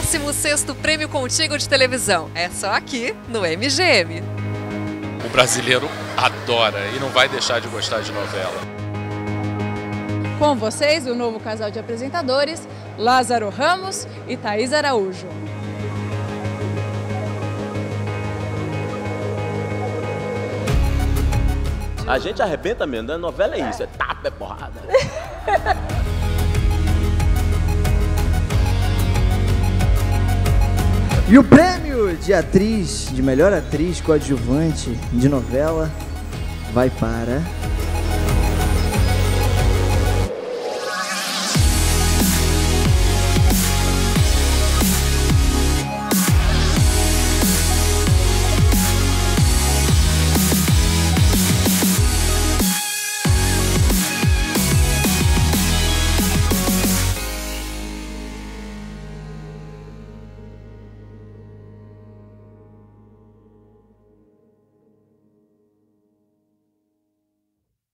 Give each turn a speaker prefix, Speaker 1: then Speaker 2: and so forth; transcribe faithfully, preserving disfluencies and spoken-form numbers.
Speaker 1: décimo sexto Prêmio Contigo de Televisão. É só aqui no M G M.
Speaker 2: O brasileiro adora e não vai deixar de gostar de novela.
Speaker 3: Com vocês, o novo casal de apresentadores, Lázaro Ramos e Thaís Araújo.
Speaker 4: A gente arrebenta mesmo, né? Novela é isso, é tapa, é porrada.
Speaker 5: E o prêmio de atriz, de melhor atriz coadjuvante de novela, vai para...